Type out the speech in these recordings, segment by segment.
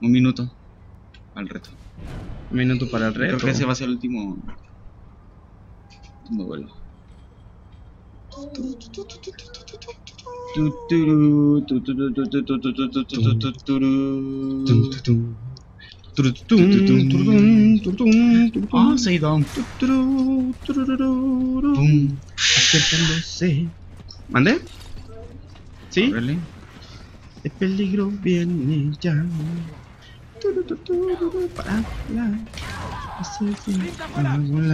Un minuto al reto. Un minuto para el reto. Creo que ese va a ser el último vuelo. Ah, se ha ido. Acercándose. ¿Mande? ¿Sí? Órale. El peligro viene ya. Para volar.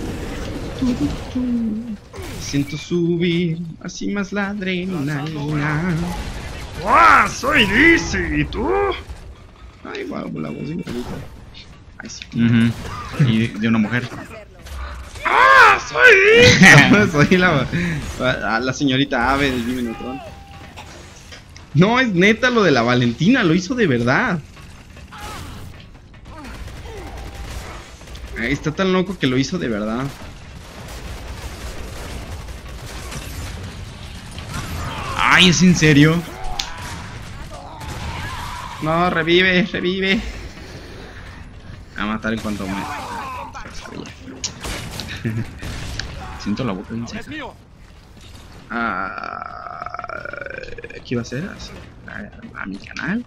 Siento subir así más la adrenalina. ¡Ah! ¡Soy Dizzy! ¿Y tú? Ay, wow, la voz igualita. Ay, sí. Y de una mujer. ¡Ah! ¡Soy Dizzy! Soy la señorita Ave del Jimmy Neutron. No, es neta lo de la Valentina, lo hizo de verdad. Ay, está tan loco que lo hizo de verdad. Ay, ¿es en serio? No, revive, revive. A matar en cuanto me... Siento la boca bien seca. ¿Qué iba a hacer? A mi canal.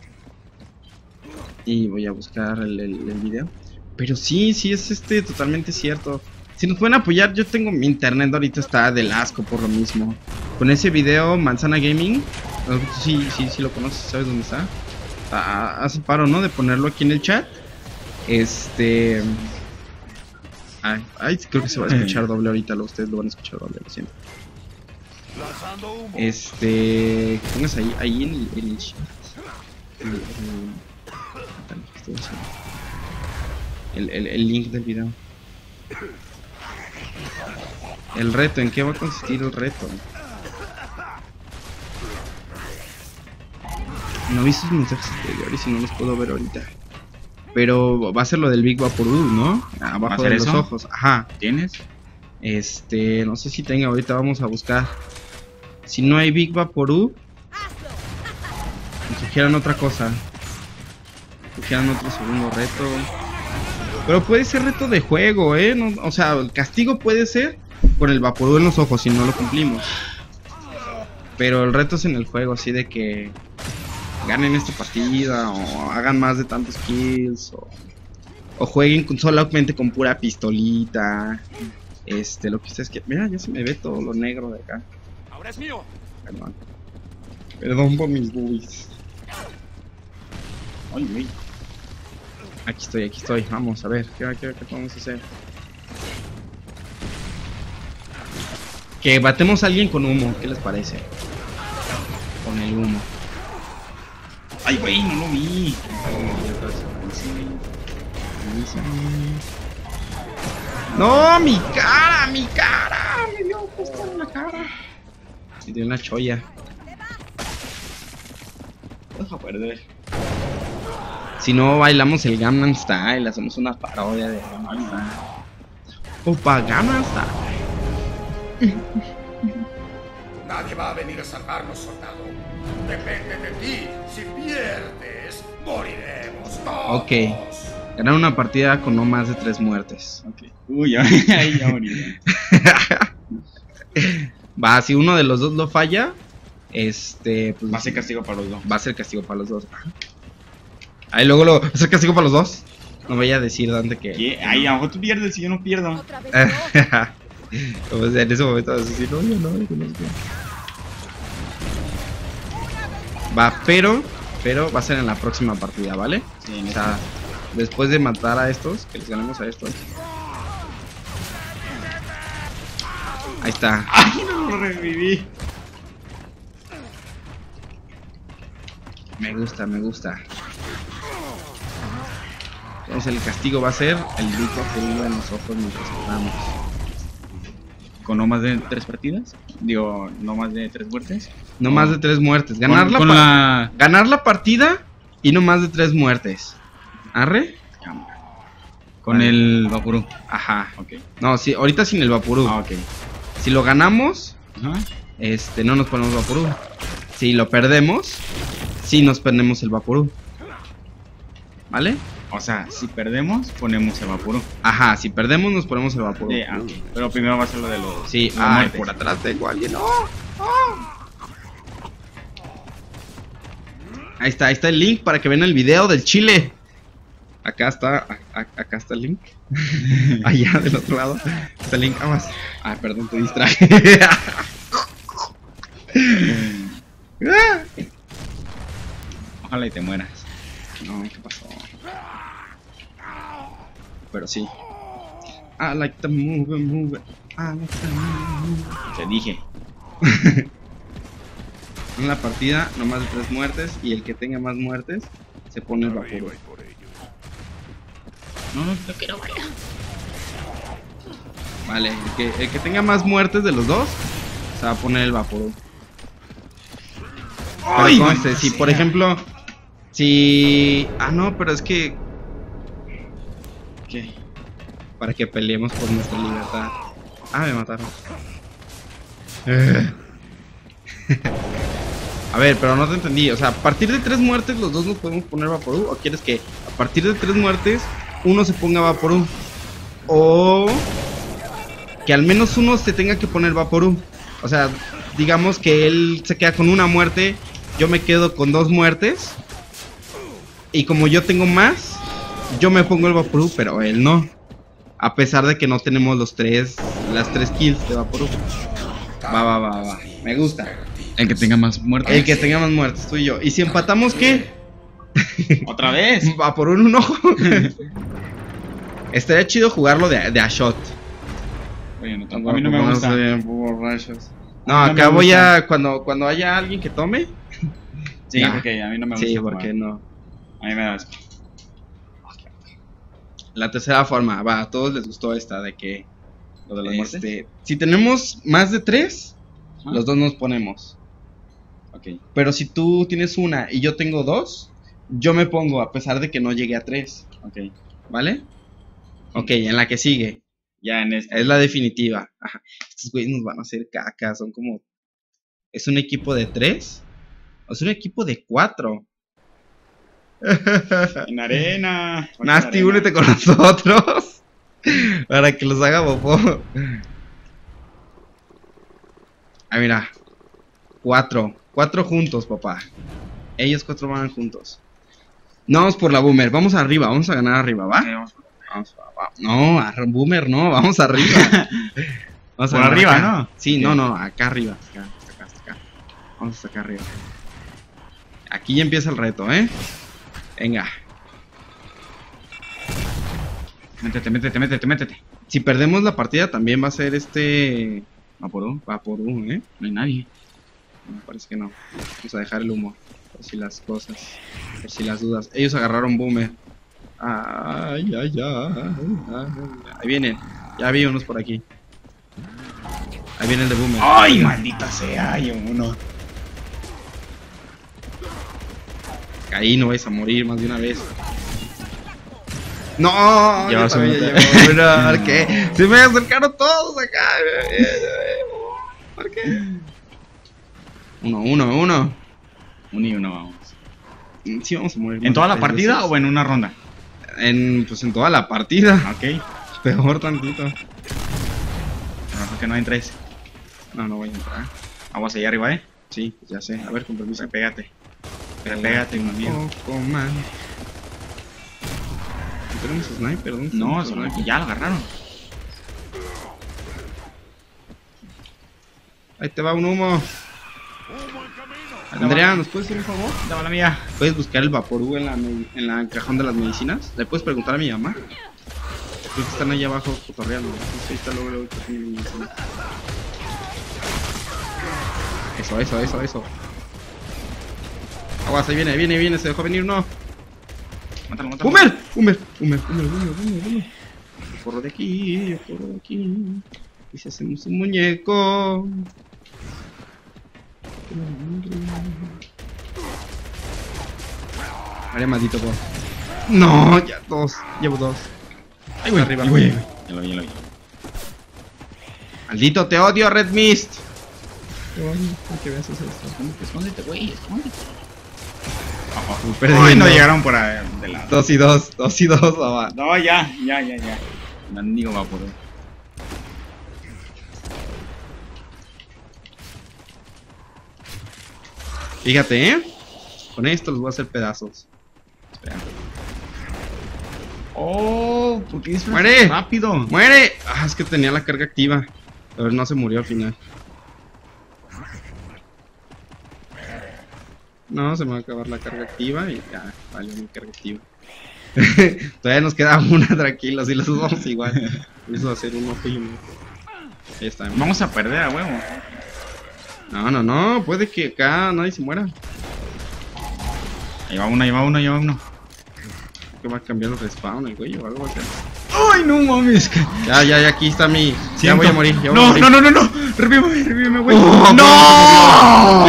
Y voy a buscar el video. Pero sí, es totalmente cierto. Si nos pueden apoyar, yo tengo mi internet ahorita está del asco por lo mismo. Con ese video, Manzana Gaming, sí lo conoces, ¿sabes dónde está? Hace paro, ¿no? De ponerlo aquí en el chat. Ay, creo que se va a escuchar doble ahorita, ustedes lo van a escuchar doble, lo siento. Pongas ahí en el chat. El link del video. El reto, ¿en qué va a consistir el reto? No vi sus mensajes anteriores y no los puedo ver ahorita. Pero va a ser lo del Big Vaporub, ¿no? Abajo de los ojos. Ajá. ¿Tienes? No sé si tenga, ahorita vamos a buscar. Si no hay Big Vaporub, me sugieran otra cosa. Sugieran otro segundo reto. Pero puede ser reto de juego, no, o sea, el castigo puede ser con el Vaporub en los ojos si no lo cumplimos. Pero el reto es en el juego, así de que ganen esta partida o hagan más de tantos kills o jueguen solamente con pura pistolita. Lo que ustedes quieran. Mira, ya se me ve todo lo negro de acá. Ahora es mío. Perdón por mis boobies. Ay, güey. Aquí estoy, vamos a ver, ¿qué podemos hacer? Que batemos a alguien con humo, ¿qué les parece? Con el humo. Ay, güey, no lo vi. No, mi cara, me dio justo en la cara. Me dio una cholla. Deja perder. Si no bailamos el Gangnam Style, hacemos una parodia de Gangnam Style. Opa, Gangnam Style. Nadie va a venir a salvarnos, soldado. Depende de ti. Si pierdes, moriremos todos. Ok. Ganar una partida con no más de 3 muertes. Ok. Uy, ahí ya morí. Va, si uno de los dos lo falla, pues va a ser castigo para los dos. Va a ser castigo para los dos. Ahí luego va a ser castigo para los dos. No vaya a decir Dante que... ¿Qué? Ay, a lo mejor tú pierdes y yo no pierdo. Como sea, en ese momento vas a decir, no, yo no sé. Va, pero va a ser en la próxima partida, ¿vale? Sí, o sea, después de matar a estos, que les ganemos a estos. Ahí está. Ay, no lo reviví. Me gusta. Entonces el castigo va a ser el grito ferido en los ojos mientras jugamos. ¿Con no más de 3 partidas? Digo, no más de 3 muertes. No más de 3 muertes. Ganar la partida y no más de 3 muertes. ¿Arre? Con el Vaporub. Ajá. Ok. No, sí, ahorita sin el Vaporub. Ah, ok. Si lo ganamos, Ajá. No nos ponemos Vaporub. Si lo perdemos, sí nos perdemos el Vaporub. ¿Vale? O sea, si perdemos, ponemos el Vaporú. Ajá, si perdemos nos ponemos el Vaporú. Sí, ok. Pero primero va a ser lo de los... Sí, los ay, muertes. por atrás tengo a alguien. ¡No! Ahí está el link para que vean el video del chile. Acá está el link. Allá del otro lado está el link. Más. Ah, perdón, te distraje. Ojalá y te mueras. No, ¿qué pasó? Pero sí. I like the move, move. I like the move. Te dije. En la partida, no más de 3 muertes. Y el que tenga más muertes se pone el Vaporú. No quiero vaya. Vale, el que tenga más muertes de los dos se va a poner el Vaporú. Pero conste, si por ejemplo, si... Ah, no, pero es que... ¿Qué? Para que peleemos por nuestra libertad. Ah, me mataron. A ver, pero no te entendí. O sea, a partir de 3 muertes los dos nos podemos poner Vaporú. ¿O quieres que a partir de 3 muertes uno se ponga Vaporú? O que al menos uno se tenga que poner Vaporú. O sea, digamos que él se queda con una muerte, yo me quedo con 2 muertes. Y como yo tengo más, yo me pongo el Vaporú, pero él no. A pesar de que no tenemos las 3 kills de Vaporú. Va. Me gusta. El que tenga más muertes. El que tenga más muertes, tú y yo. ¿Y si empatamos qué? ¿Otra vez? Vaporú en un ojo. Estaría chido jugarlo de a shot. Oye, no, a mí no me gusta. No, acá voy a... Cuando haya alguien que tome... Sí, nah. porque a mí no me gusta. Sí, porque no. A mí me da asco. La tercera forma, va, a todos les gustó esta de que... ¿Lo de las muertes? Si tenemos más de 3, los dos nos ponemos. Ok. Pero si tú tienes una y yo tengo 2, yo me pongo a pesar de que no llegue a 3. Ok. ¿Vale? Ok, en la que sigue. Ya en esta. Es la definitiva. Ajá. Estos güeyes nos van a hacer caca. Son como... ¿Es un equipo de 3? ¿O es un equipo de 4? En arena. Nasty, únete con nosotros. Para que los haga popó. Ah, mira. 4 juntos, papá. Ellos 4 van juntos. No, vamos por la Boomer. Vamos arriba. Vamos a ganar arriba, ¿va? Vamos. No, Boomer no. Vamos arriba. Vamos por arriba, acá. ¿no? Sí, Okay. no. Acá arriba. Hasta acá. Vamos hasta acá arriba. Aquí ya empieza el reto, ¿eh? Venga. Métete. Si perdemos la partida también va a ser Vaporú. Vaporú, ¿eh? No hay nadie. Me parece que no. Vamos a dejar el humo. Por si las cosas. Por si las dudas. Ellos agarraron Boomer. Ay. Ahí vienen. Ya vi unos por aquí. Ahí viene el de Boomer. ¡Ay, maldita sea! Hay uno. Ahí no vais a morir más de una vez. No, Ya yo vas a también matar. ya llevo. ¿Por qué? Se me acercaron todos acá. ¿Por qué? Uno. Uno y uno vamos. Sí, vamos a morir. ¿En toda la más partida veces. o en una ronda? Pues en toda la partida. Ok. Peor tantito. Pero porque no entres. No voy a entrar. Aguas allá arriba, Sí, pues ya sé. A ver, con permiso. Pégate. Pégate, mi amigo. Poco man. ¿No tenemos sniper? ¿Dónde No, tenemos sniper? ya lo agarraron. Ahí te va un humo. Andrea, ¿nos puedes hacer un favor? Dame la mía. ¿Puedes buscar el Vaporú en la cajón de las medicinas? ¿Le puedes preguntar a mi mamá? Creo que están ahí abajo cotorreando. Ahí está luego el cajón de medicinas. Eso. Aguas, ahí viene, se dejó venir, no. Mátalo. ¡Boomer! Corro de aquí. Y si hacemos un muñeco. Haré maldito por. No, ya 2. Llevo 2. Ahí voy, arriba. Ya lo vi. Maldito, te odio, Red Mist. Te odio, porque veas eso. Escóndete, güey, escóndete. Ay, no llegaron por ahí de lado. 2 y 2, 2 y 2, papá. No, ya. Mendigo va por ahí. Fíjate, con esto los voy a hacer pedazos. Espera. Oh, ¿por qué es ¡Muere! rápido? ¡Muere! Ah, es que tenía la carga activa. Pero no se murió al final. No, se me va a acabar la carga activa y ya, vale mi carga activa. Todavía nos queda una, tranquilos, y los usamos igual. Eso va a ser un ojo y un ojo. Ahí está. Vamos a perder a huevo. No, puede que acá nadie se muera. Ahí va uno. Que va a cambiar el respawn, el güey, o algo así. Ay, no mames. Ya, aquí está mi... Ya voy a morir, ya voy No, a morir. no. Revíveme, güey. Oh, ¡No!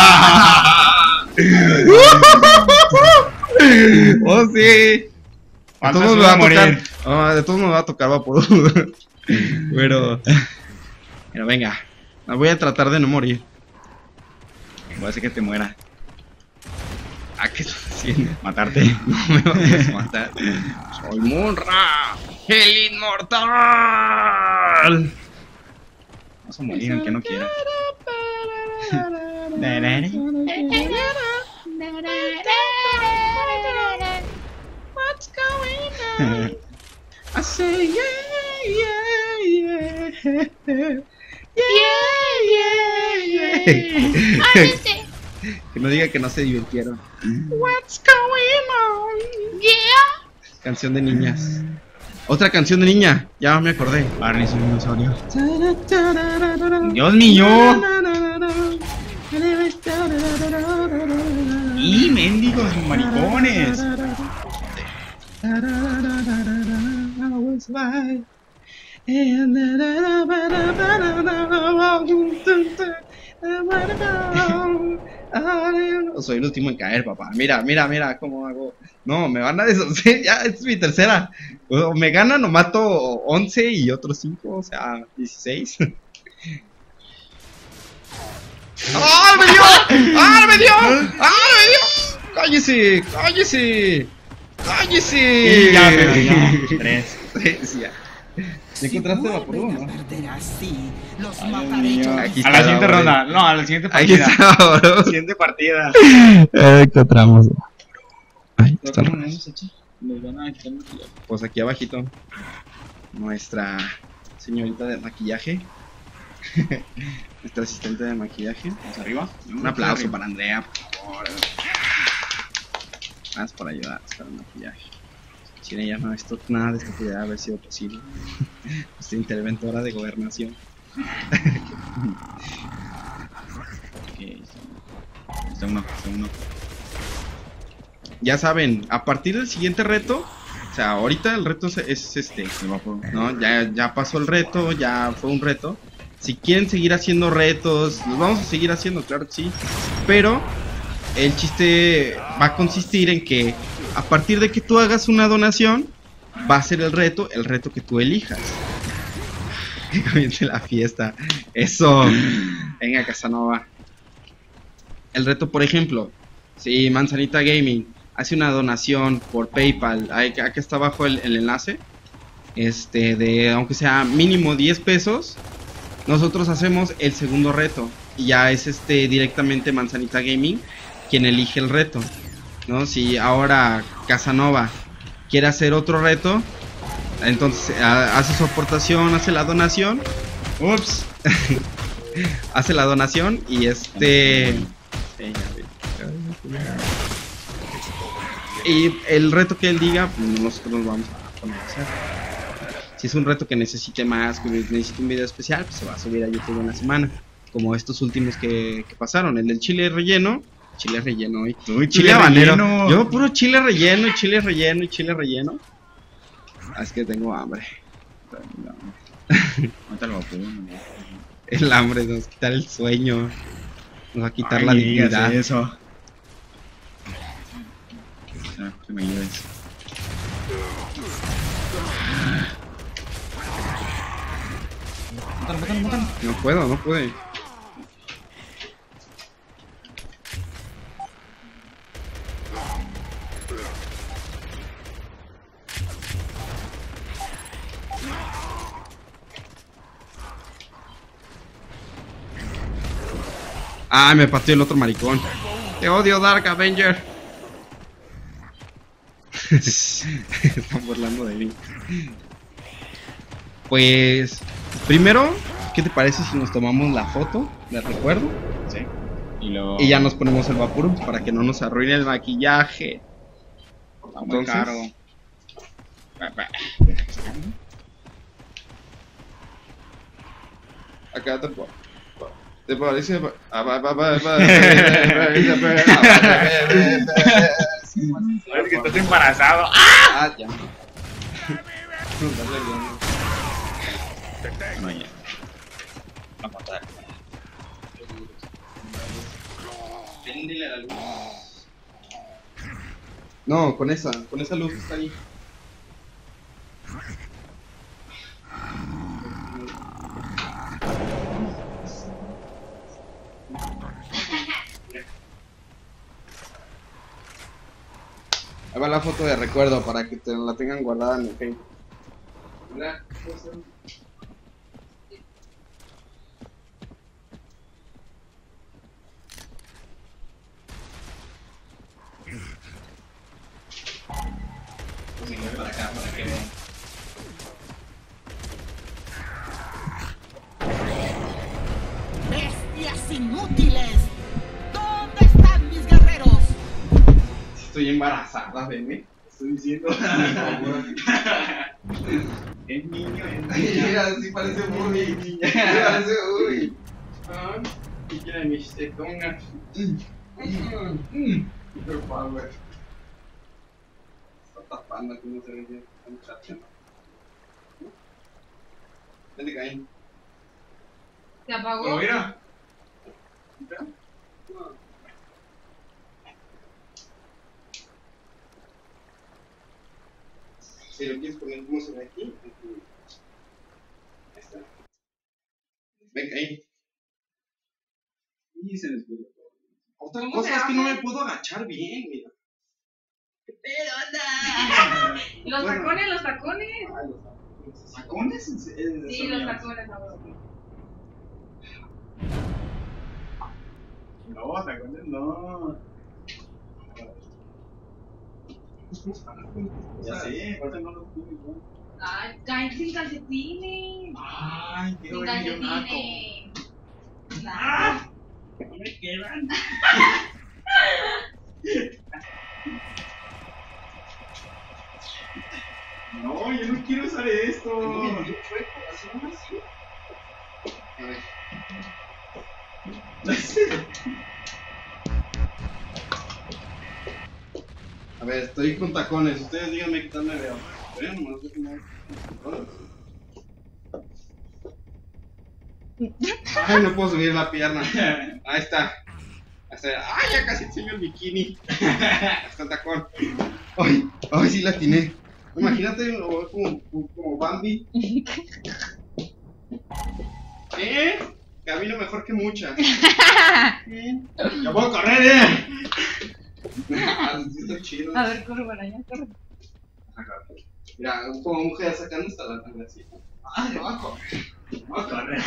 ¡Oh, sí! De todos modos me va a tocar. De todos modos me va a tocar Vaporub. Pero venga. Voy a tratar de no morir. Voy a hacer que te muera. ¿Qué estás haciendo? Matarte. No me vas a matar. Soy Munra, el inmortal. Vamos a morir aunque no quiera. What's going on? I say yeah. Que no diga que no se divirtieron. What's going on? Yeah. Canción de niñas. Otra canción de niña. Ya me acordé. Barney es un dinosaurio. Dios mío. Y mendigos maricones. Soy el último en caer, papá. Mira cómo hago. No, me van a deshacer. Ya, esta es mi tercera. O me ganan o mato 11 y otros 5, o sea, 16. ¡Ah, me dio! ¡Ah, me dio! ¡Ah, me dio! ¡Cállese! Y ya, pero ya. 3. Ya. ¿Ya encontraste Vaporub, no? Aquí A la siguiente bro. ronda. No, a la siguiente Aquí partida. está, bro. Siguiente partida. Encontramos. Ahí está. ¿Cómo hemos hecho? Nos van a quitar el maquillaje. Pues aquí abajito. Nuestra señorita de maquillaje. Nuestra asistente de maquillaje. Vamos arriba. Un aplauso para Andrea, por favor. Más por ayudar a el maquillaje. Sin ella no, nada de esto pudiera haber sido posible. Nuestra interventora de gobernación. Okay, está uno. Ya saben, a partir del siguiente reto, o sea, ahorita el reto es este, ¿no? Ya pasó el reto, ya fue un reto. Si quieren seguir haciendo retos, los vamos a seguir haciendo, claro que sí. Pero el chiste va a consistir en que a partir de que tú hagas una donación, va a ser el reto que tú elijas. Que comience la fiesta. Eso. Venga, Casanova. El reto, por ejemplo, si Manzanita Gaming hace una donación por PayPal, aquí está abajo el enlace, de aunque sea mínimo 10 pesos, nosotros hacemos el segundo reto. Y ya es directamente Manzanita Gaming quien elige el reto, ¿no? Si ahora Casanova quiere hacer otro reto, entonces hace su aportación, hace la donación. Ups. Hace la donación y y el reto que él diga, nosotros nos vamos a poner a hacer. Si es un reto que necesite más, que necesite un video especial, pues se va a subir a YouTube en la semana. Como estos últimos que pasaron, el del chile relleno hoy. Chile habanero. Yo puro chile relleno y chile relleno y chile relleno. Es que tengo hambre. El hambre nos va a quitar el sueño. Nos va a quitar la dignidad. Eso. Que me ayudes. Mátalo. No puede. Ah, me pateó el otro maricón. Te odio, Dark Avenger. Están burlando de mí. Pues, primero, ¿qué te parece si nos tomamos la foto de recuerdo? Sí. Y luego. Y ya nos ponemos el Vaporub para que no nos arruine el maquillaje. Está muy Entonces, caro. Acá te parece. Es que estás embarazado. Ah, ya. No, ya. Va a matar. La luz. No, con esa luz que está ahí. Ahí va la foto de recuerdo para que te la tengan guardada en el Facebook. Mira, para acá, para que vean. ¡Bestias inútiles! ¿Dónde están mis guerreros? Estoy embarazada, bebé. Estoy diciendo. Es niño, es Mira, sí parece muy niña. Parece uy. Y quiere mi tetona. Super power. Está tapando que no se ve bien. Está chateando. Vete, Caín. ¿Se apagó? Pero mira. Si lo quieres poner como se ve aquí. Ahí está. Ven, Caín. Y se descubrió. Otra ¿Cómo cosa se es que hace? no me puedo agachar bien, mira. Pero anda. Los Bueno. tacones, los tacones. Ay, los tacones. ¿Tacones? Sí, los tacones, ahora sí. No, tacones no. Ya sé, por eso no los tuve, ¿no? Ay, caen sin calcetines. Ay, qué Sin millonaco. calcetines. ¡Ah! No me quedan. No, yo no quiero usar esto. A ver, estoy con tacones. Ustedes díganme qué tal me veo. ¿Ven? Nomás déjenme. Ay, no puedo subir la pierna. Ahí está. Ay, ya casi enseño el bikini. Ahí está el tacón. Ay, ay, sí la atiné. Imagínate lo veo como Bambi. Camino mejor que muchas. ¡Ya puedo correr, Sí, está chido. A ver, corre para allá, corre. Mira, como mujer sacando hasta la tanga así. ¡Ay, abajo! ¡Vamos a correr!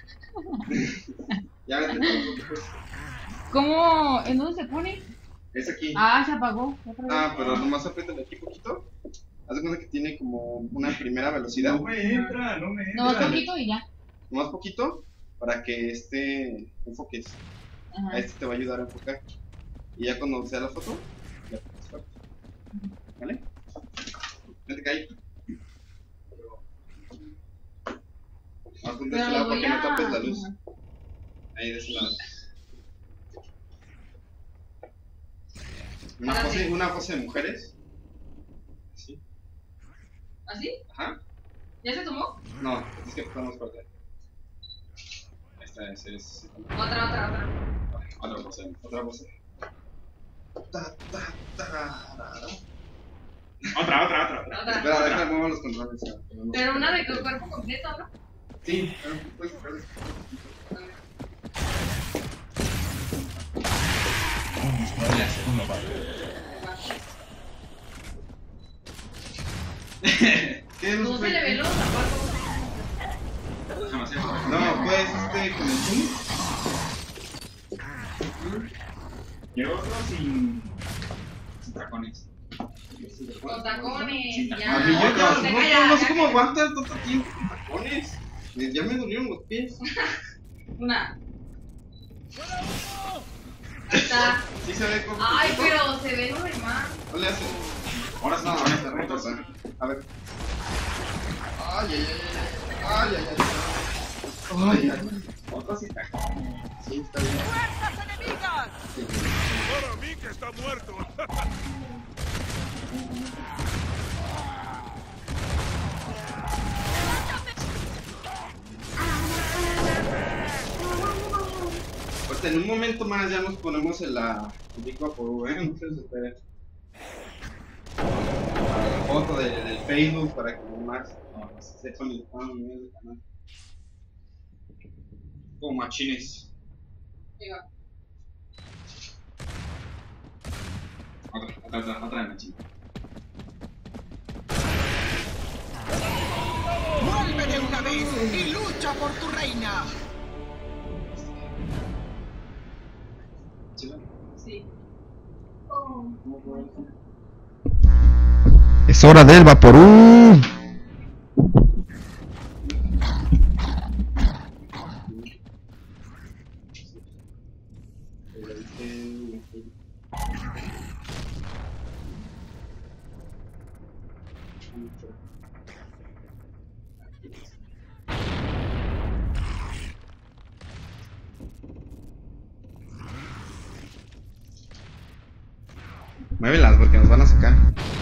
Ya vete, pues. ¿Cómo? ¿En dónde se pone? Es aquí. Ah, se apagó. Otra vez. Ah, pero nomás apriétale aquí poquito. Haz de cuenta que tiene como una primera velocidad. No me entra, no me entra. No, un poquito y ya. Nomás poquito para que enfoques. Ajá. A este te va a ayudar a enfocar. Y ya cuando sea la foto, ya pones fuerte. ¿Vale? No te caes. Más con de Pero este lo lado para voy que no a... tapes la luz. Ajá. Ahí de ese lado. Una pose de mujeres. Así. ¿Así? Ajá. ¿Ya se tomó? No, es que estamos fuerte. Esta es. Otra. Otra pose. Otra pose. Otra. Espera, déjame mover los controles. Pero una de cuerpo completo, ¿no? Sí, pues. ¿Qué No se le ve los zapatos. No, pues con el zoom. Quiero otro sin tacones. Con tacones, Sin ya. tacones. A mí yo ya, Se no, calla, no sé ya. cómo aguantar tanto tiempo con tacones. Ya me dolieron los pies. Una. Ahí está. Sí se ve como. Ay, pero se ve normal. No le hace. Ahora sí, No, con no, esta no, reta. A ver. Ay, ay, ay, ay. Ay, ay, ay. Ay, ay. Otro sin tacones. Sí, está bien. ¡Fuerzas enemigas! Para mí que está muerto. Pues en un momento más ya nos ponemos en la Big Vaporub, no se desesperen. La foto del Facebook para que más sepan el del canal. Como machines. Diga. Otra de machín. ¡Vuelve de una vez y lucha por tu reina! Sí. Es hora del Vaporú. Muévelas porque nos van a sacar.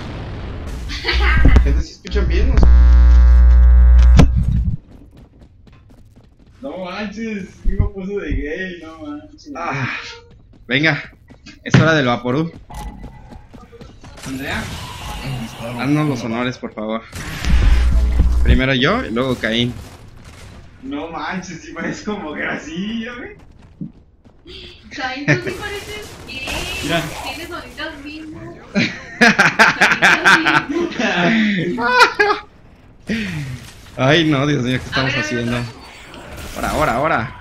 Gente, ¿sí escuchan bien? No manches, ¿qué me puso de gay? No manches. Ah, venga, es hora del Vaporú. Andrea. Haznos los honores, por favor. Primero yo y luego Caín. No manches, si parece como grasilla, güey. Caín, tú sí pareces gay. Mira. Tienes ahorita el mismo. Ay, no, Dios mío, ¿qué estamos A ver, haciendo? Ahora.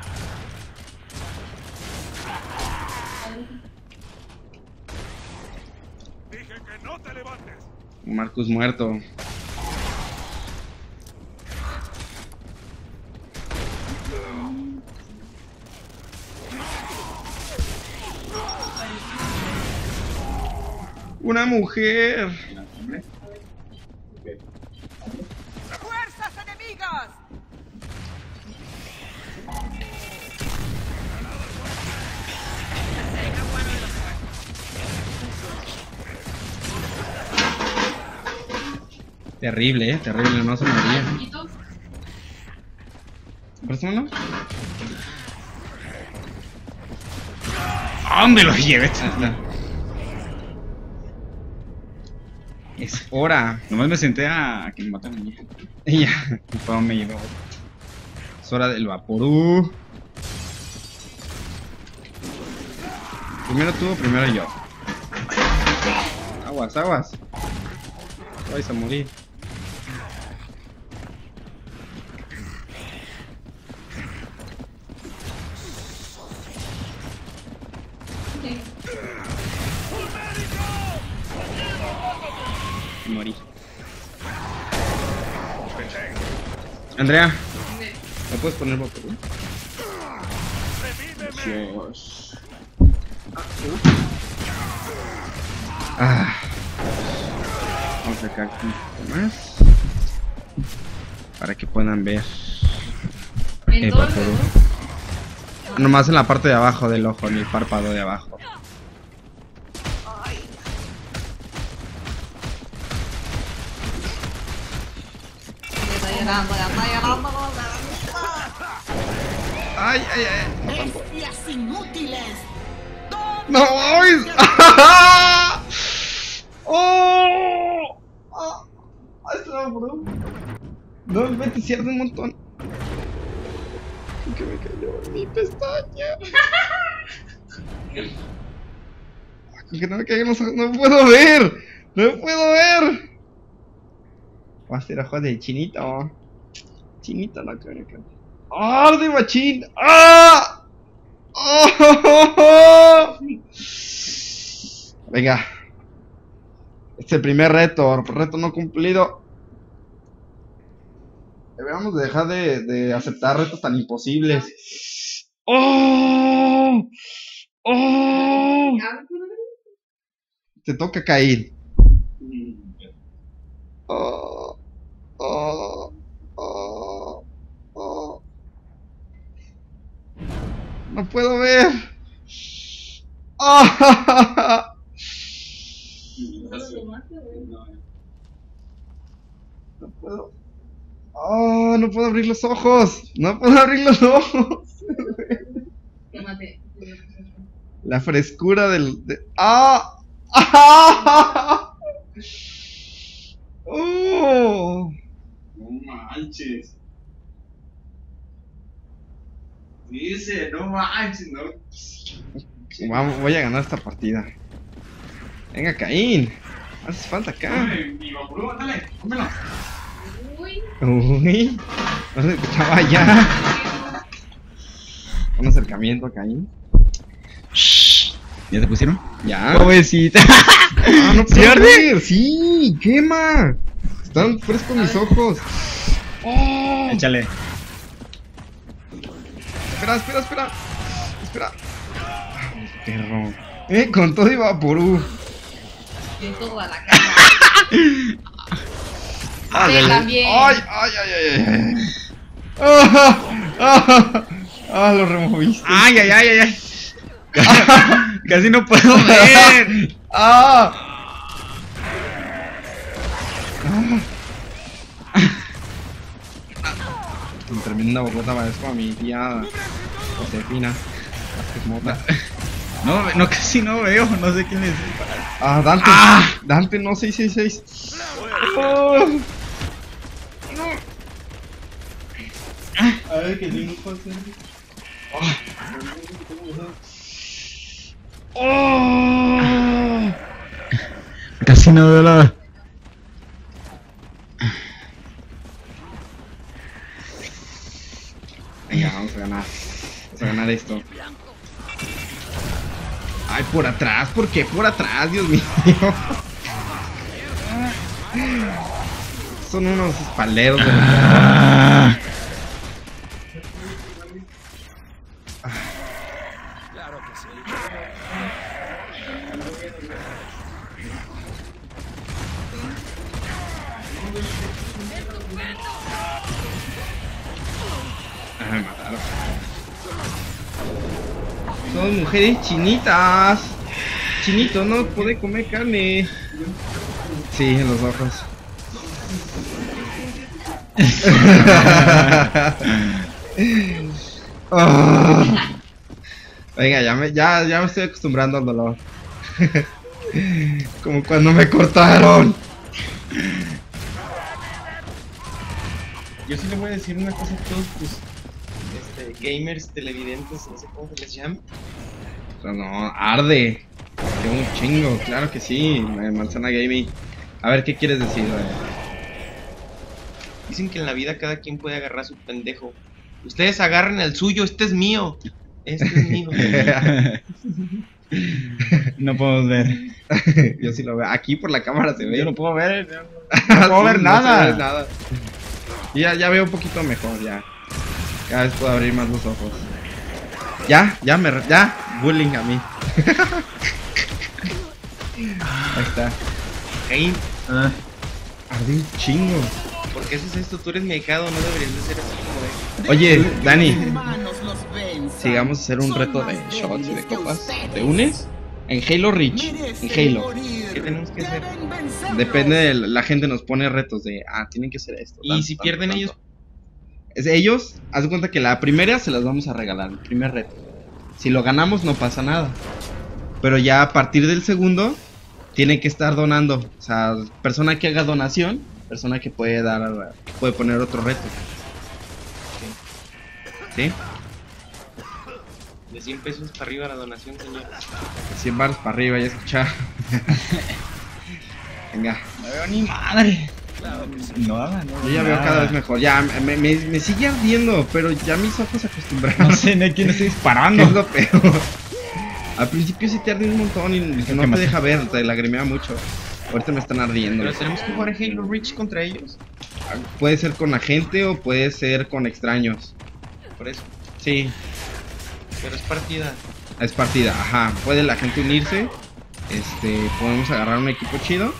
Dije que no te levantes. Marcus muerto. Una mujer. Mira, hombre. ¡Fuerzas enemigas! Terrible, terrible, no se moría. Chiquito. ¿Préstamelo? ¿A dónde lo lleves? Es hora. Nomás me senté a que me matan a mí. Y ya. Y todo me llevó. Es hora del Vaporú. Primero tú, primero yo. Aguas. Vais a morir. Morí. Andrea, ¿me puedes poner Vaporú? Dios. Vamos a sacar un poco más para que puedan ver En el todo el Vaporú. juego. Nomás en la parte de abajo del ojo, en el párpado de abajo. Ay. ¡Bestias inútiles! ¡No mames! ¡Oh! Esto no, bro. No, vete, cierra un montón. Que me cayó mi pestaña. Que no me caigan los ojos. No puedo ver. No puedo ver. Va a ser ojos de chinito. Chinito, no creo que. ¡Ah, de machín! ¡Ah! ¡Oh! Venga. Este es el primer reto. Reto no cumplido. Deberíamos de dejar de aceptar retos tan imposibles. ¡Oh! ¡Oh! Te toca caer. Oh, oh, oh, oh. No puedo ver. ¡Oh! No puedo. ¡Oh! No puedo abrir los ojos. No puedo abrir los ojos. La frescura del... ¡Ah! ¡Ah! ¡Oh! No manches. Dice, no manches, no. Vamos, voy a ganar esta partida. Venga, Caín. Haces falta acá. Mi vaporú, dale, cómelo. Uy, Uy. No se escuchaba ya. Un acercamiento a Caín. ¿Ya te pusieron? Ya. Pobrecita. Ah, no ¿Sí puedo arde? ver. Sí, quema. Están frescos mis ojos. Oh. Échale. Espera, espera, espera. Espera. Ah, perro. Con todo y vaporú. de toda la cara. Ay, también. ay, ay, ay, ay, ay. Ah, lo removiste. Ay, ay, ay, ay, ay. Casi no puedo ver. Ah. Con tremenda bocota parezco a mi tía Josefina. Vázquez Mota. No, no, casi no veo. No sé quién es. Ah, Dante. Ah. Dante, no, 666. Oh. No. A ver, que sí no puedo hacer. Oh. Casi no veo la. Venga, vamos a ganar. Vamos a ganar esto. Ay, por atrás, ¿por qué por atrás, Dios mío? Son unos espalderos de la... Ah, me mataron. Son mujeres chinitas. Chinito no puede comer carne. Sí, en los ojos. Oh. Venga, ya me estoy acostumbrando al dolor. Como cuando me cortaron. Yo sí le voy a decir una cosa a todos tus gamers, televidentes, no sé cómo se les llama. O sea, no, arde. Tengo un chingo, claro que sí. Manzana Gaming. A ver, ¿qué quieres decir? Dicen que en la vida cada quien puede agarrar su pendejo. Ustedes agarren el suyo, este es mío. Este es mío. No puedo ver. Yo sí lo veo. Aquí por la cámara se ve. Yo no puedo ver. No puedo ver nada. Ya veo un poquito mejor, ya. Cada vez puedo abrir más los ojos. Ya, bullying a mí. Ahí está. Caín, Ah, Arde un chingo. ¿por qué haces esto? Tú eres medicado, no deberías de ser así como de... Oye, Dani, Humanos los venzan. si vamos a hacer un Son reto de más shots y de débiles que copas, ustedes. ¿te unes? En Halo Reach, Merecen en Halo. morir. ¿Qué tenemos que hacer? Deben vencerlos. Depende de la gente nos pone retos de, tienen que hacer esto. Y tanto, si tanto, pierden tanto. ellos, Ellos, haz de cuenta que la primera se las vamos a regalar, el primer reto. Si lo ganamos no pasa nada. Pero ya a partir del segundo, tiene que estar donando. O sea, persona que haga donación, persona que puede poner otro reto. ¿Sí? de 100 pesos para arriba la donación, señor. 100 baros para arriba, ya escuchar. Venga. no veo ni madre. No, Yo ya veo cada vez mejor. Ya, me sigue ardiendo, pero ya mis ojos se acostumbraron. No sé ni a quién estoy ¿Qué disparando. es lo peor? Al principio sí te arde un montón y no que te deja ver, te lagrimea mucho. Ahorita me están ardiendo. Pero tenemos que jugar Halo Reach contra ellos. Puede ser con la gente o puede ser con extraños. Por eso. Sí, Pero es partida. es partida, ajá. Puede la gente unirse. Podemos agarrar un equipo chido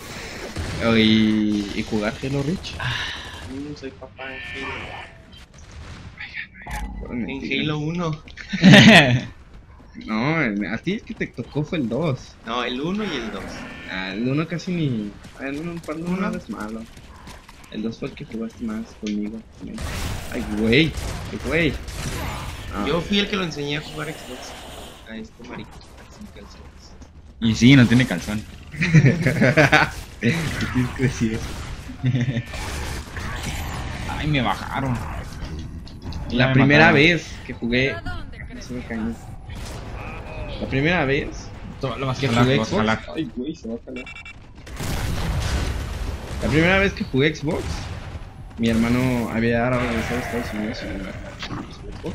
y jugar Halo Reach. Soy papá en Halo 1. No, a ti el que te tocó fue el 2. No, el 1 y el 2. El 1 casi ni. El 1 no es malo. El 2 fue el que jugaste más conmigo. Ay, güey. Ay, güey. Ah. Yo fui el que lo enseñé a jugar Xbox. A este marico. Sin calzones. Y sí, no tiene calzón. ¿Qué tienes que decir eso? Ay, me bajaron. La me primera mataron. vez que jugué. Se me cayó. La primera vez Todo lo vas a que jalar, jugué lo vas a Xbox. jalar. Ay, güey, se va a calar. La primera vez que jugué Xbox, mi hermano había regresado a Estados Unidos en Xbox.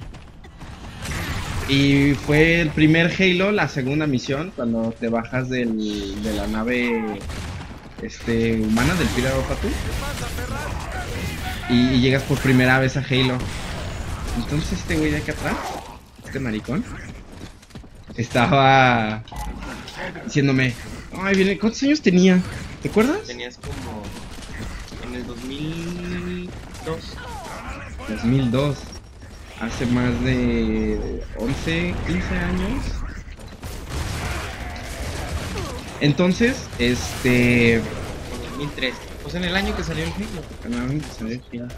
Y fue el primer Halo, la segunda misión, cuando te bajas de la nave humana del Pirata Fatu y llegas por primera vez a Halo. Entonces este güey de acá atrás, este maricón, estaba diciéndome, ay, viene, ¿cuántos años tenía? ¿Te acuerdas? Tenías como. En el 2002. 2002. Hace más de 11, 15 años. Entonces, Como 2003. Pues en el año que salió el Halo. 2003.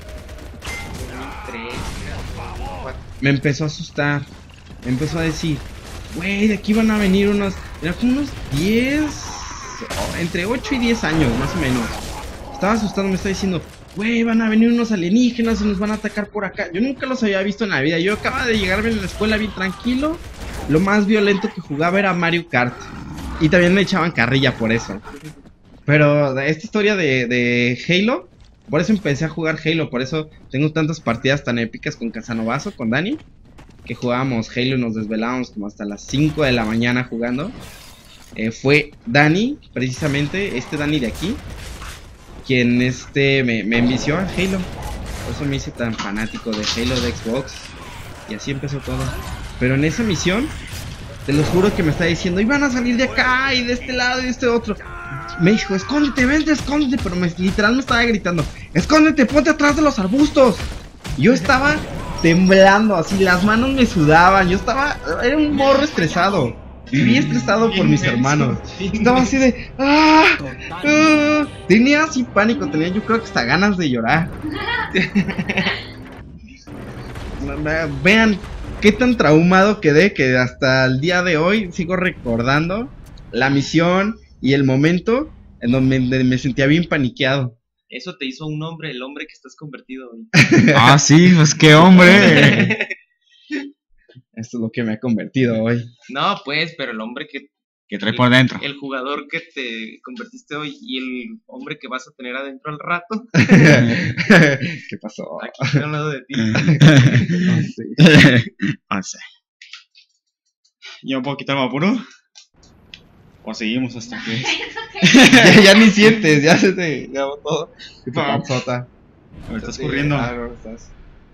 2004. Me empezó a asustar. Me empezó a decir, güey, de aquí van a venir era como unos 10, entre 8 y 10 años, más o menos. Estaba asustado, me está diciendo, güey, van a venir unos alienígenas y nos van a atacar por acá. Yo nunca los había visto en la vida. Yo acababa de llegarme a la escuela bien tranquilo. Lo más violento que jugaba era Mario Kart. Y también me echaban carrilla por eso. Pero esta historia de Halo, por eso empecé a jugar Halo. Por eso tengo tantas partidas tan épicas con Casanovazo, con Dani, que jugábamos Halo y nos desvelábamos como hasta las 5 de la mañana jugando. Fue Dani, precisamente, Dani de aquí, quien me envició a Halo. Por eso me hice tan fanático de Halo de Xbox. Y así empezó todo. Pero en esa misión, te lo juro que me está diciendo, iban a salir de acá y de este lado y de este otro. Me dijo, escóndete, vente, escóndete. Pero literal me estaba gritando, escóndete, ponte atrás de los arbustos. Yo estaba temblando, así las manos me sudaban. Era un morro estresado. Viví estresado por mis hermanos. Estaba así de tenía así pánico, tenía yo creo que hasta ganas de llorar. Vean qué tan traumado quedé, que hasta el día de hoy sigo recordando la misión y el momento en donde me sentía bien paniqueado. Eso te hizo un hombre, el hombre que estás convertido hoy. Ah, sí, pues qué hombre. Esto es lo que me ha convertido hoy. No, pues, pero el hombre Que trae por dentro. el jugador que te convertiste hoy y el hombre que vas a tener adentro al rato. ¿Qué pasó? Aquí estoy hablando de ti. No sé. No sé. ¿Ya un poquito más puro? ¿O seguimos hasta que...? Ya ni sientes, ya se te grabó todo. ¿Qué te panzota? Me estás corriendo. No estás.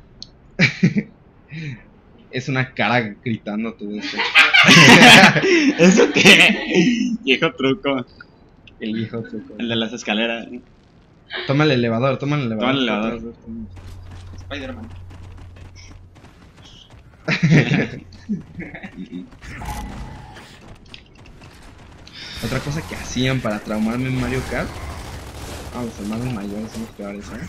Es una cara gritando tú. ¿Eso qué? Viejo truco. El viejo truco. El de las escaleras. Toma el elevador, toma el elevador. Toma el elevador. Spider-Man. Otra cosa que hacían para traumarme en Mario Kart. Los hermanos mayores son los peores, ¿eh?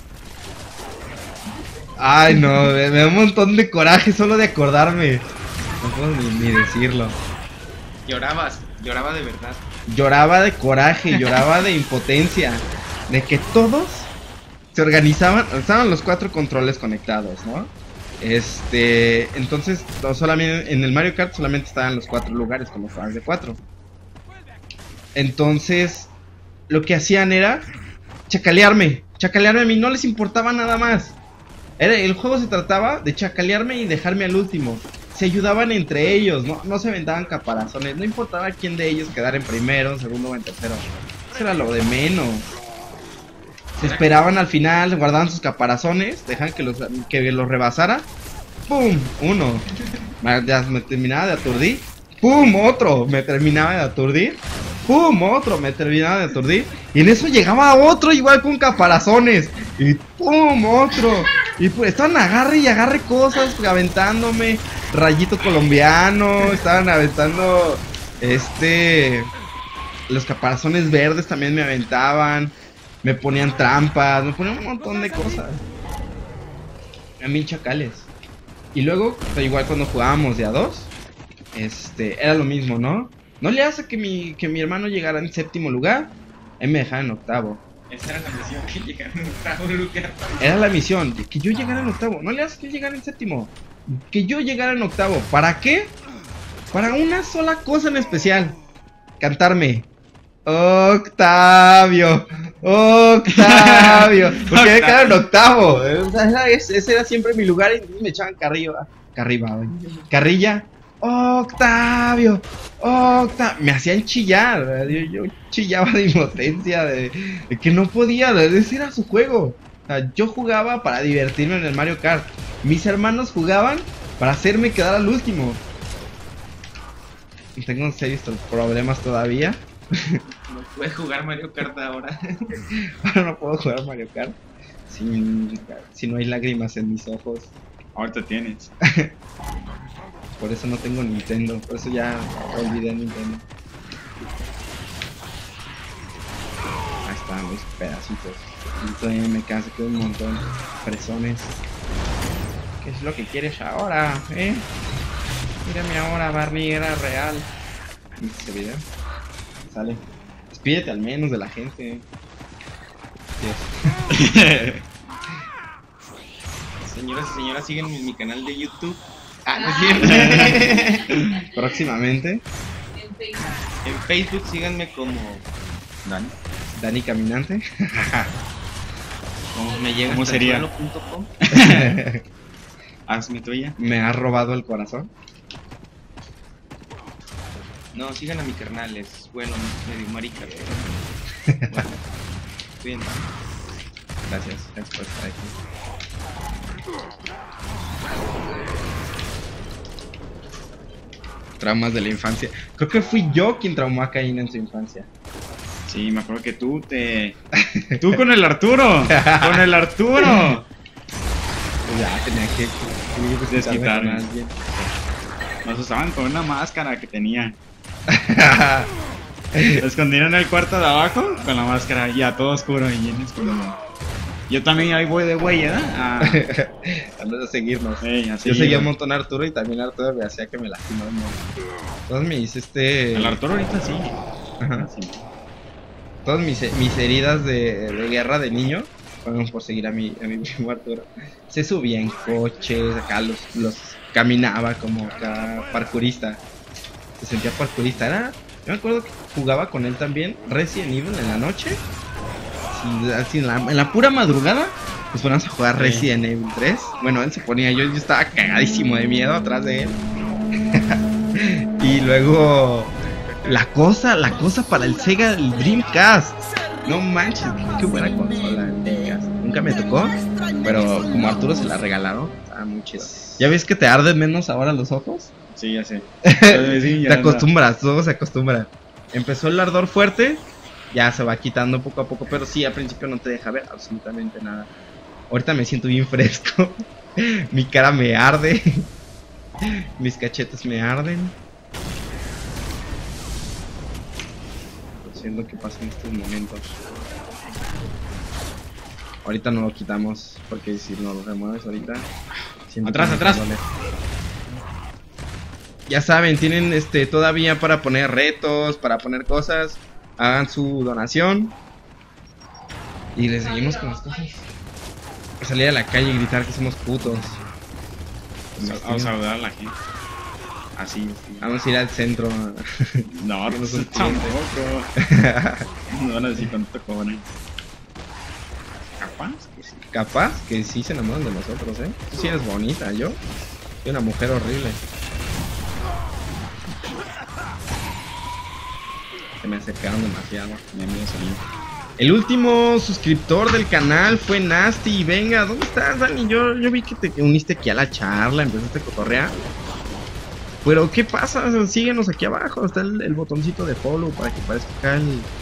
Ay, no, me da un montón de coraje solo de acordarme. No puedo ni decirlo. Lloraba de verdad. Lloraba de coraje, lloraba de impotencia. De que todos se organizaban. Estaban los 4 controles conectados, ¿no? Entonces, solamente en el Mario Kart solamente estaban los 4 lugares con los fans de 4. Entonces, lo que hacían era chacalearme a mí, no les importaba nada más. El juego se trataba de chacalearme y dejarme al último. Se ayudaban entre ellos, no se aventaban caparazones. No importaba quién de ellos quedara en primero, en segundo o en tercero. Eso era lo de menos. Se esperaban al final, guardaban sus caparazones, dejaban que los rebasara. ¡Pum! Uno. Ya me terminaba de aturdir. ¡Pum! Otro. Me terminaba de aturdir. ¡Pum! Otro. Me terminaba de aturdir. Y en eso llegaba otro igual con caparazones. Y ¡pum! Otro. Y pues estaban agarre y agarre cosas, aventándome. Rayito colombiano. Estaban aventando. Los caparazones verdes también me aventaban. Me ponían trampas. Me ponían un montón de cosas. A mí chacales. Y luego, igual cuando jugábamos de a dos, era lo mismo, ¿no? No le hace que mi hermano llegara en séptimo lugar, él me dejaba en octavo. Esa era la misión, que llegara en octavo lugar. Era la misión, que yo llegara en octavo. No le hace que llegara en séptimo, que yo llegara en octavo. ¿Para qué? Para una sola cosa en especial. Cantarme Octavio, Octavio. Porque me quedaba en octavo. O sea, ese era siempre mi lugar y me echaban carrilla. Octavio, Octavio. Me hacían chillar. Yo chillaba de impotencia, de que no podía. Ese era su juego. O sea, yo jugaba para divertirme en el Mario Kart. Mis hermanos jugaban para hacerme quedar al último. Tengo serios problemas todavía. No puedes jugar Mario Kart ahora. Ahora no puedo jugar Mario Kart si no hay lágrimas en mis ojos. Ahorita tienes. Por eso no tengo Nintendo. Por eso ya olvidé Nintendo. Ahí están los pedacitos. Y todavía me cansa que un montón. Fresones. ¿Qué es lo que quieres ahora, Mírame ahora, Barney, era real. ¿Viste ese video? Sale. Despídete al menos de la gente. Dios. Señoras y señoras, síganme en mi canal de YouTube. No es cierto. Próximamente. En Facebook síganme como Dani Caminante. me llega ¿Cómo sería? suelo.com. Hazme tuya. Me ha robado el corazón. No, sigan a mi carnal, es bueno, medio marica, pero bueno, bien. Gracias por estar aquí. Traumas de la infancia. Creo que fui yo quien traumó a Caín en su infancia. Sí, me acuerdo que tú con el Arturo. Con el Arturo. Ya tenía que desquitarme con alguien. Nos usaban con una máscara que tenía. Lo escondieron en el cuarto de abajo con la máscara y a todo oscuro y en oscuro. Yo también ahí voy de güey, ¿eh? Andas a seguirnos. Así yo seguía un montón a Arturo y también Arturo me hacía que me lastimaba un montón. Todos El Arturo ahorita sí. Ajá. Sí. Todas mis heridas de guerra de niño fueron por seguir a mi primo Arturo. Se subía en coches, acá los caminaba como acá parkourista. Se sentía parkourista. Yo me acuerdo que jugaba con él también Resident Evil en la noche. Así en la pura madrugada nos ponemos a jugar Resident Evil 3. Bueno, él se ponía, yo estaba cagadísimo de miedo atrás de él. Y luego la cosa para el Sega, el Dreamcast. No manches, qué buena consola el Dreamcast. Nunca me tocó, pero como a Arturo se la regalaron, estaba muy chido. ¿Ya ves que te arden menos ahora los ojos? Sí, ya sé. Te acostumbras, todo se acostumbra. Empezó el ardor fuerte, ya se va quitando poco a poco, pero sí, al principio no te deja ver absolutamente nada. Ahorita me siento bien fresco. Mi cara me arde. Mis cachetes me arden. Siento que pasa en estos momentos. Ahorita no lo quitamos, porque si no lo remueves ahorita... Atrás. Ya saben, tienen todavía para poner retos, para poner cosas. Hagan su donación. Y les seguimos con las cosas. Salir a la calle y gritar que somos putos. Vamos a saludar a la gente. Así. Vamos a ir al centro. No, no son tampoco. No van a decir cuánto cobran. capaz que sí. Capaz que sí se enamoran de nosotros, ¿eh? Tú sí eres bonita, yo soy una mujer horrible. Se me acercaron demasiado. Mi amigo salió. El último suscriptor del canal fue Nasty. Venga, ¿dónde estás, Dani? Yo vi que te uniste aquí a la charla, empezaste a cotorrear. Pero, ¿qué pasa? O sea, síguenos aquí abajo. Está el botoncito de follow para que parezca acá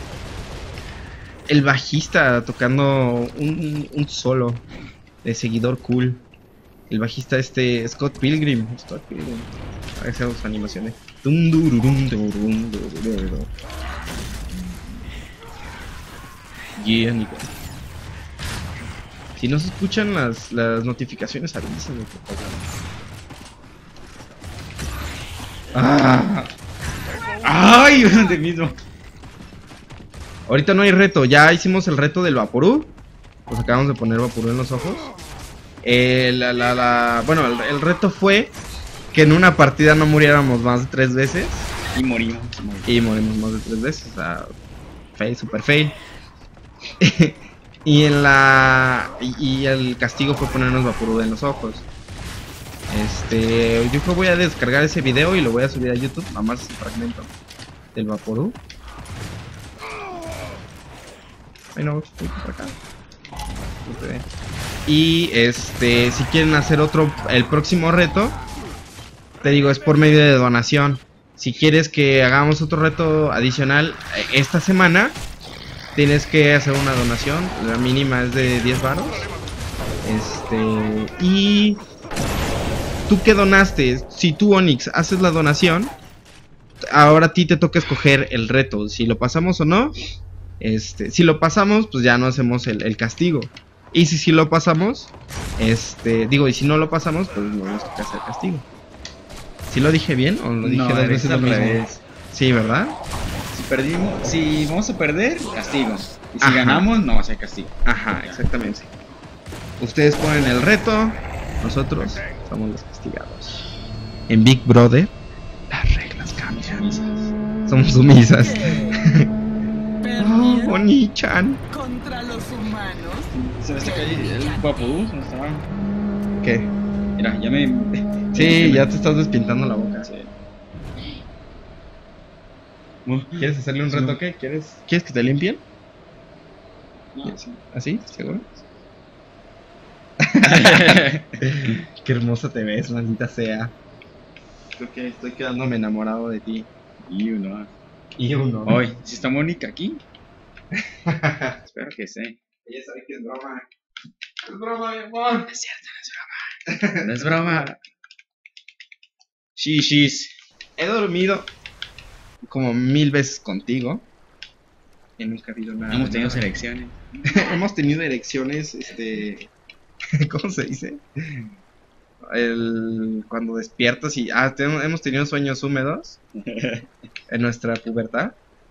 el bajista tocando un solo de seguidor cool. El bajista Scott Pilgrim. Scott Pilgrim. Para que sean sus animaciones. Tum, dururum, dururum, dururum. Yeah, Nico. Si no se escuchan las notificaciones, avísame, por favor. ¡Ay! De mismo. Ahorita no hay reto, ya hicimos el reto del Vaporú. Pues acabamos de poner Vaporú en los ojos. Bueno, el reto fue que en una partida no muriéramos más de 3 veces. Y morimos. Y morimos más de 3 veces. O sea, fail, super fail. y el castigo fue ponernos Vaporú en los ojos. Yo creo voy a descargar ese video y lo voy a subir a YouTube, nada más ese fragmento del Vaporú. Ay no, estoy por acá. Y si quieren hacer el próximo reto, te digo, es por medio de donación. Si quieres que hagamos otro reto adicional esta semana, tienes que hacer una donación. La mínima es de 10 varos. Y tú que donaste, si tú, Onyx, haces la donación, ahora a ti te toca escoger el reto, si lo pasamos o no. Si lo pasamos, pues ya no hacemos el castigo. Y si lo pasamos, y si no lo pasamos, pues no nos toca hacer castigo. ¿Sí lo dije bien o lo dije No, dos veces al lo mismo? revés. Sí, ¿verdad? Si vamos a perder, castigo. Y si Ajá. ganamos, no va a ser castigo. Ajá, exactamente. Ustedes ponen el reto, nosotros somos los castigados. En Big Brother, las reglas cambian. Somos sumisas. Oh, Oni-chan. Contra los humanos. Se me está cayendo el Vaporú, se me estaba... ¿Qué? Mira, ya me... Sí, ya te estás despintando la boca. Sí. ¿Quieres hacerle un retoque? ¿Quieres que te limpien? No, sí. ¿Así? ¿Seguro? Qué hermosa te ves, maldita sea. Creo que estoy quedándome enamorado de ti. Y uno. Y uno. Hoy, si está Mónica aquí. Espero que sí. Ella sabe que es broma. Es broma, mi amor. Es cierto, no es broma. No es broma. Shishis. He dormido como 1000 veces contigo. Y nunca ha habido nada. Hemos tenido nada. selecciones. Hemos tenido erecciones, ¿cómo se dice? Cuando despiertas y... hemos tenido sueños húmedos en nuestra pubertad.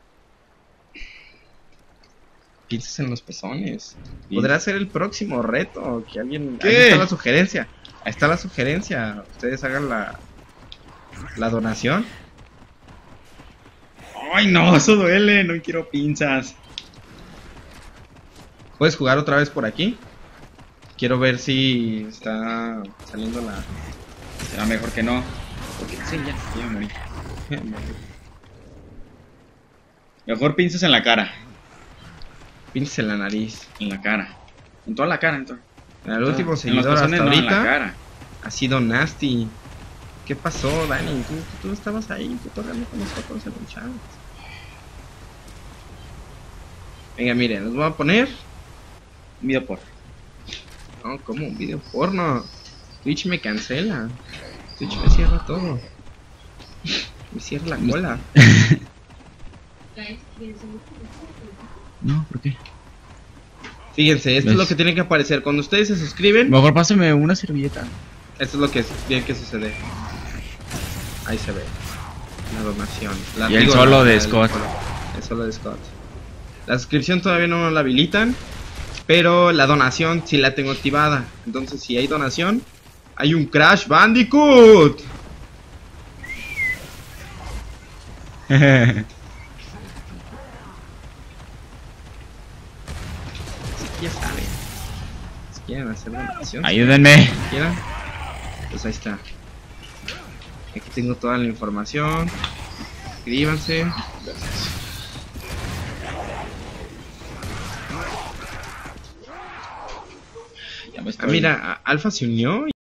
Piensas en los pezones. Podrá ser el próximo reto. Que alguien... ¿Qué? Ahí está la sugerencia. Ahí está la sugerencia. Ustedes hagan la donación. Ay, no, eso duele. No quiero pinzas. ¿Puedes jugar otra vez por aquí? Quiero ver si está saliendo la... Será mejor que no. Porque sí, ya me morí. Mejor pinzas en la cara. Pinches en la nariz. En la cara. En toda la cara, en todo. El último En los seguidor hasta pezones, no, en la ahorita cara. ha sido Nasty. ¿Qué pasó, Dani? Tú estabas ahí, tú tocando con nosotros en el chat. Venga, miren, les voy a poner... Video por. No, como un video porno. Twitch me cancela. Twitch me cierra todo. Me cierra la cola. No, ¿por qué? Fíjense, esto es lo que tiene que aparecer. Cuando ustedes se suscriben, Mejor pásame una servilleta. esto es lo que tiene que suceder. Ahí se ve. La donación. Y el solo de Scott. El solo de Scott. La suscripción todavía no la habilitan, pero la donación sí la tengo activada. Entonces, si hay donación, hay un Crash Bandicoot. Así que ya saben. quieren hacer donación, Ayúdenme. si quieran, pues ahí está. Aquí tengo toda la información. Suscríbanse. Ya me Ah, mira, Alfa se unió.